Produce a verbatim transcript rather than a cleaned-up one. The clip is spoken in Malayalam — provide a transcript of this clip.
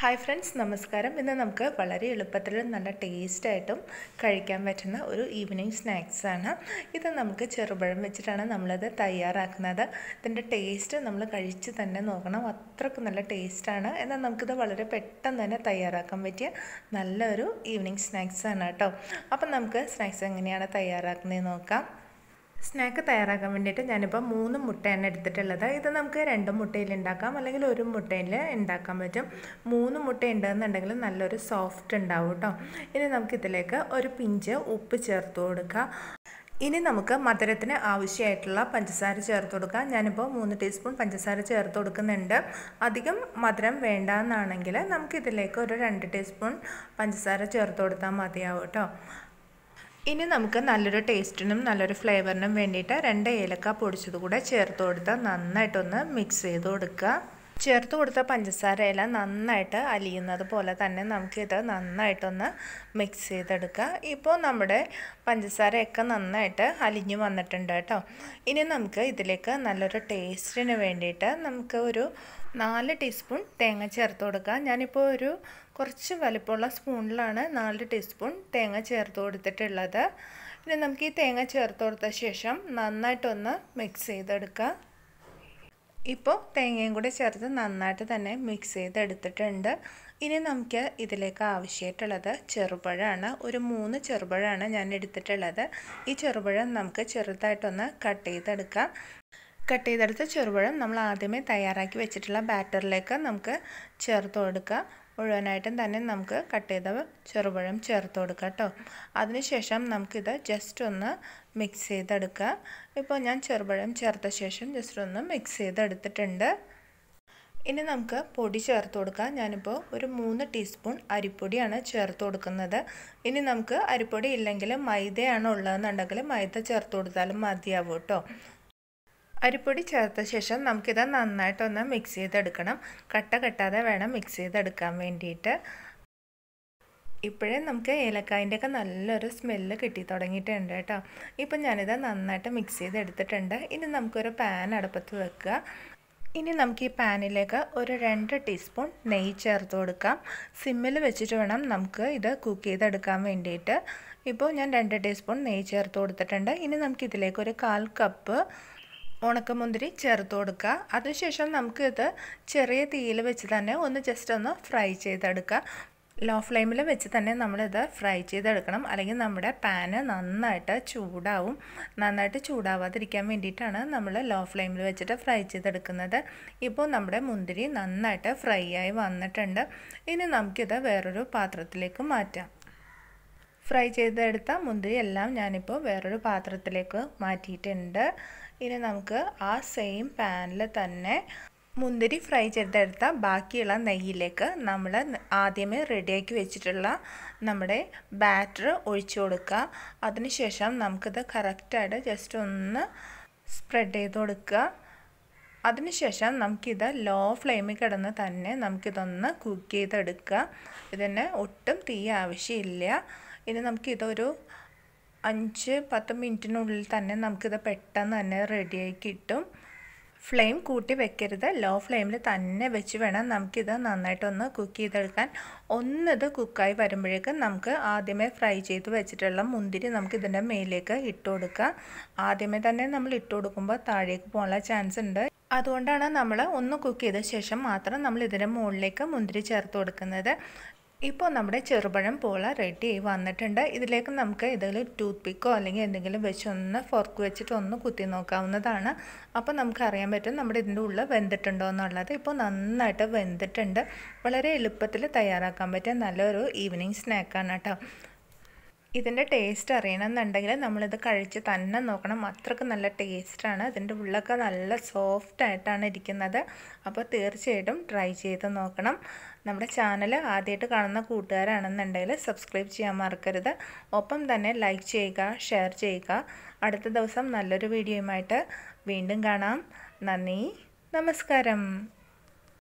ഹായ് ഫ്രണ്ട്സ്, നമസ്കാരം. ഇന്ന് നമുക്ക് വളരെ എളുപ്പത്തിൽ നല്ല ടേസ്റ്റ് ആയിട്ടും കഴിക്കാൻ പറ്റുന്ന ഒരു ഈവനിങ് സ്നാക്സാണ് ഇത്. നമുക്ക് ചെറുപഴം വെച്ചിട്ടാണ് നമ്മളത് തയ്യാറാക്കുന്നത്. ഇതിൻ്റെ ടേസ്റ്റ് നമ്മൾ കഴിച്ച് തന്നെ നോക്കണം, അത്രയ്ക്ക് നല്ല ടേസ്റ്റാണ്. എന്നാൽ നമുക്കിത് വളരെ പെട്ടെന്ന് തന്നെ തയ്യാറാക്കാൻ പറ്റിയ നല്ലൊരു ഈവനിങ് സ്നാക്സാണ് കേട്ടോ. അപ്പം നമുക്ക് സ്നാക്സ് എങ്ങനെയാണ് തയ്യാറാക്കുന്നതെന്ന് നോക്കാം. സ്നാക്ക് തയ്യാറാക്കാൻ വേണ്ടിയിട്ട് ഞാനിപ്പോൾ മൂന്ന് മുട്ടയാണ് എടുത്തിട്ടുള്ളത്. ഇത് നമുക്ക് രണ്ട് മുട്ടയിൽ ഉണ്ടാക്കാം, അല്ലെങ്കിൽ ഒരു മുട്ടയിൽ ഉണ്ടാക്കാൻ പറ്റും. മൂന്ന് മുട്ട ഉണ്ടെന്നുണ്ടെങ്കിൽ നല്ലൊരു സോഫ്റ്റ് ഉണ്ടാവും കേട്ടോ. ഇനി നമുക്കിതിലേക്ക് ഒരു പിഞ്ച് ഉപ്പ് ചേർത്ത് കൊടുക്കുക. ഇനി നമുക്ക് മധുരത്തിന് ആവശ്യമായിട്ടുള്ള പഞ്ചസാര ചേർത്ത് കൊടുക്കാം. ഞാനിപ്പോൾ മൂന്ന് ടീസ്പൂൺ പഞ്ചസാര ചേർത്ത് കൊടുക്കുന്നുണ്ട്. അധികം മധുരം വേണ്ടാന്നാണെങ്കിൽ നമുക്കിതിലേക്ക് ഒരു രണ്ട് ടീസ്പൂൺ പഞ്ചസാര ചേർത്ത് കൊടുത്താൽ മതിയാവും കേട്ടോ. ഇനി നമുക്ക് നല്ലൊരു ടേസ്റ്റിനും നല്ലൊരു ഫ്ലേവറിനും വേണ്ടിയിട്ട് രണ്ട് ഏലക്ക പൊടിച്ചത് കൂടെ ചേർത്ത് കൊടുത്ത് നന്നായിട്ടൊന്ന് മിക്സ് ചെയ്ത് കൊടുക്കുക. ചേർത്ത് കൊടുത്ത പഞ്ചസാരയെല്ലാം നന്നായിട്ട് അലിയുന്നത് പോലെ തന്നെ നമുക്കിത് നന്നായിട്ടൊന്ന് മിക്സ് ചെയ്തെടുക്കുക. ഇപ്പോൾ നമ്മുടെ പഞ്ചസാരയൊക്കെ നന്നായിട്ട് അലിഞ്ഞു വന്നിട്ടുണ്ട് കേട്ടോ. ഇനി നമുക്ക് ഇതിലേക്ക് നല്ലൊരു ടേസ്റ്റിന് വേണ്ടിയിട്ട് നമുക്ക് ഒരു നാല് ടീസ്പൂൺ തേങ്ങ ചേർത്ത് കൊടുക്കുക. ഞാനിപ്പോൾ ഒരു കുറച്ച് വലിപ്പമുള്ള സ്പൂണിലാണ് നാല് ടീസ്പൂൺ തേങ്ങ ചേർത്ത് കൊടുത്തിട്ടുള്ളത്. ഇനി നമുക്ക് ഈ തേങ്ങ ചേർത്ത് കൊടുത്ത ശേഷം നന്നായിട്ടൊന്ന് മിക്സ് ചെയ്തെടുക്കുക. ഇപ്പോൾ തേങ്ങയും കൂടി ചേർത്ത് നന്നായിട്ട് തന്നെ മിക്സ് ചെയ്തെടുത്തിട്ടുണ്ട്. ഇനി നമുക്ക് ഇതിലേക്ക് ആവശ്യമായിട്ടുള്ളത് ചെറുപഴമാണ്. ഒരു മൂന്ന് ചെറുപഴമാണ് ഞാൻ എടുത്തിട്ടുള്ളത്. ഈ ചെറുപഴം നമുക്ക് ചെറുതായിട്ടൊന്ന് കട്ട് ചെയ്തെടുക്കാം. കട്ട് ചെയ്തെടുത്ത ചെറുപഴം നമ്മൾ ആദ്യമേ തയ്യാറാക്കി വെച്ചിട്ടുള്ള ബാറ്ററിലേക്ക് നമുക്ക് ചേർത്ത് കൊടുക്കുക. മുഴുവനായിട്ടും തന്നെ നമുക്ക് കട്ട് ചെയ്ത ചെറുപഴം ചേർത്ത് കൊടുക്കുക കേട്ടോ. അതിനുശേഷം നമുക്കിത് ജസ്റ്റ് ഒന്ന് മിക്സ് ചെയ്തെടുക്കുക. ഇപ്പോൾ ഞാൻ ചെറുപഴം ചേർത്ത ശേഷം ജസ്റ്റ് ഒന്ന് മിക്സ് ചെയ്തെടുത്തിട്ടുണ്ട്. ഇനി നമുക്ക് പൊടി ചേർത്ത് കൊടുക്കാം. ഞാനിപ്പോൾ ഒരു മൂന്ന് ടീസ്പൂൺ അരിപ്പൊടിയാണ് ചേർത്ത് കൊടുക്കുന്നത്. ഇനി നമുക്ക് അരിപ്പൊടി ഇല്ലെങ്കിൽ മൈദയാണ് ഉള്ളതെന്നുണ്ടെങ്കിൽ മൈദ ചേർത്ത് കൊടുത്താലും മതിയാവും കേട്ടോ. അരിപ്പൊടി ചേർത്ത ശേഷം നമുക്കിത് നന്നായിട്ടൊന്ന് മിക്സ് ചെയ്തെടുക്കണം. കട്ട കെട്ടാതെ വേണം മിക്സ് ചെയ്തെടുക്കാൻ വേണ്ടിയിട്ട്. ഇപ്പോഴേ നമുക്ക് ഏലക്കായൻ്റെയൊക്കെ നല്ലൊരു സ്മെല്ല് കിട്ടി തുടങ്ങിയിട്ടുണ്ട് കേട്ടോ. ഇപ്പം ഞാനിത് നന്നായിട്ട് മിക്സ് ചെയ്തെടുത്തിട്ടുണ്ട്. ഇനി നമുക്കൊരു പാൻ അടുപ്പത്ത് വെക്കുക. ഇനി നമുക്ക് ഈ പാനിലേക്ക് ഒരു രണ്ട് ടീസ്പൂൺ നെയ്യ് ചേർത്ത് കൊടുക്കാം. സിമ്മിൽ വെച്ചിട്ട് വേണം നമുക്ക് ഇത് കുക്ക് ചെയ്തെടുക്കാൻ വേണ്ടിയിട്ട്. ഇപ്പോൾ ഞാൻ രണ്ട് ടീസ്പൂൺ നെയ്യ് ചേർത്ത് കൊടുത്തിട്ടുണ്ട്. ഇനി നമുക്കിതിലേക്ക് ഒരു കാൽ കപ്പ് ഉണക്കമുന്തിരി ചേർത്ത് കൊടുക്കുക. അതിനുശേഷം നമുക്കിത് ചെറിയ തീയിൽ വെച്ച് തന്നെ ഒന്ന് ജസ്റ്റ് ഒന്ന് ഫ്രൈ ചെയ്തെടുക്കുക. ലോ ഫ്ലെയിമിൽ വെച്ച് തന്നെ നമ്മളിത് ഫ്രൈ ചെയ്തെടുക്കണം, അല്ലെങ്കിൽ നമ്മുടെ പാന് നന്നായിട്ട് ചൂടാവും. നന്നായിട്ട് ചൂടാവാതിരിക്കാൻ വേണ്ടിയിട്ടാണ് നമ്മൾ ലോ ഫ്ലെയിമിൽ വെച്ചിട്ട് ഫ്രൈ ചെയ്തെടുക്കുന്നത്. ഇപ്പോൾ നമ്മുടെ മുന്തിരി നന്നായിട്ട് ഫ്രൈ ആയി വന്നിട്ടുണ്ട്. ഇനി നമുക്കിത് വേറൊരു പാത്രത്തിലേക്ക് മാറ്റാം. ഫ്രൈ ചെയ്തെടുത്ത മുന്തിരി എല്ലാം ഞാനിപ്പോൾ വേറൊരു പാത്രത്തിലേക്ക് മാറ്റിയിട്ടുണ്ട്. ഇനി നമുക്ക് ആ സെയിം പാനിൽ തന്നെ മുന്തിരി ഫ്രൈ ചെയ്തെടുത്ത ബാക്കിയുള്ള നെയ്യിലേക്ക് നമ്മൾ ആദ്യമേ റെഡിയാക്കി വെച്ചിട്ടുള്ള നമ്മുടെ ബാറ്റർ ഒഴിച്ചു കൊടുക്കുക. അതിനുശേഷം നമുക്കിത് കറക്റ്റായിട്ട് ജസ്റ്റ് ഒന്ന് സ്പ്രെഡ് ചെയ്ത് കൊടുക്കുക. അതിനുശേഷം നമുക്കിത് ലോ ഫ്ലെയിമിൽ കിടന്ന് തന്നെ നമുക്കിതൊന്ന് കുക്ക് ചെയ്തെടുക്കുക. ഇതിന് ഒട്ടും തീ ആവശ്യമില്ല. ഇനി നമുക്കിതൊരു അഞ്ച് പത്ത് മിനിറ്റിനുള്ളിൽ തന്നെ നമുക്കിത് പെട്ടെന്ന് തന്നെ റെഡിയായി കിട്ടും. ഫ്ലെയിം കൂട്ടി വെക്കരുത്, ലോ ഫ്ലെയിമിൽ തന്നെ വെച്ച് വേണം നമുക്കിത് നന്നായിട്ടൊന്ന് കുക്ക് ചെയ്തെടുക്കാൻ. ഒന്നിത് കുക്കായി വരുമ്പോഴേക്കും നമുക്ക് ആദ്യമേ ഫ്രൈ ചെയ്ത് വെച്ചിട്ടുള്ള മുന്തിരി നമുക്ക് ഇതിൻ്റെ മേലേക്ക് ഇട്ട് കൊടുക്കുക. ആദ്യമേ തന്നെ നമ്മൾ ഇട്ട് കൊടുക്കുമ്പോൾ താഴേക്ക് പോകാനുള്ള ചാൻസ് ഉണ്ട്. അതുകൊണ്ടാണ് നമ്മൾ ഒന്ന് കുക്ക് ചെയ്ത ശേഷം മാത്രം നമ്മൾ ഇതിൻ്റെ മുകളിലേക്ക് മുന്തിരി ചേർത്ത് കൊടുക്കുന്നത്. ഇപ്പോൾ നമ്മുടെ ചെറുപഴം പോള റെഡി ആയി വന്നിട്ടുണ്ട്. ഇതിലേക്ക് നമുക്ക് ഇതിൽ ടൂത്ത് പിക്കോ അല്ലെങ്കിൽ എന്തെങ്കിലും വെച്ച് ഒന്ന് ഫോർക്ക് വെച്ചിട്ട് ഒന്ന് കുത്തി നോക്കാവുന്നതാണ്. അപ്പോൾ നമുക്കറിയാൻ പറ്റും നമ്മുടെ ഇതിൻ്റെ ഉള്ളിൽ വെന്തിട്ടുണ്ടോ എന്നുള്ളത്. ഇപ്പോൾ നന്നായിട്ട് വെന്തിട്ടുണ്ട്. വളരെ എളുപ്പത്തിൽ തയ്യാറാക്കാൻ പറ്റിയ നല്ലൊരു ഈവനിങ് സ്നാക്കാണ് കേട്ടോ. ഇതിൻ്റെ ടേസ്റ്റ് അറിയണമെന്നുണ്ടെങ്കിൽ നമ്മളിത് കഴിച്ച് തന്നെ നോക്കണം, അത്രയ്ക്ക് നല്ല ടേസ്റ്റാണ്. ഇതിൻ്റെ ഉള്ളൊക്കെ നല്ല സോഫ്റ്റായിട്ടാണ് ഇരിക്കുന്നത്. അപ്പോൾ തീർച്ചയായിട്ടും ട്രൈ ചെയ്ത് നോക്കണം. നമ്മുടെ ചാനൽ ആദ്യമായിട്ട് കാണുന്ന കൂട്ടുകാരാണെന്നുണ്ടെങ്കിൽ സബ്സ്ക്രൈബ് ചെയ്യാൻ മറക്കരുത്. ഒപ്പം തന്നെ ലൈക്ക് ചെയ്യുക, ഷെയർ ചെയ്യുക. അടുത്ത ദിവസം നല്ലൊരു വീഡിയോയുമായിട്ട് വീണ്ടും കാണാം. നന്ദി, നമസ്കാരം.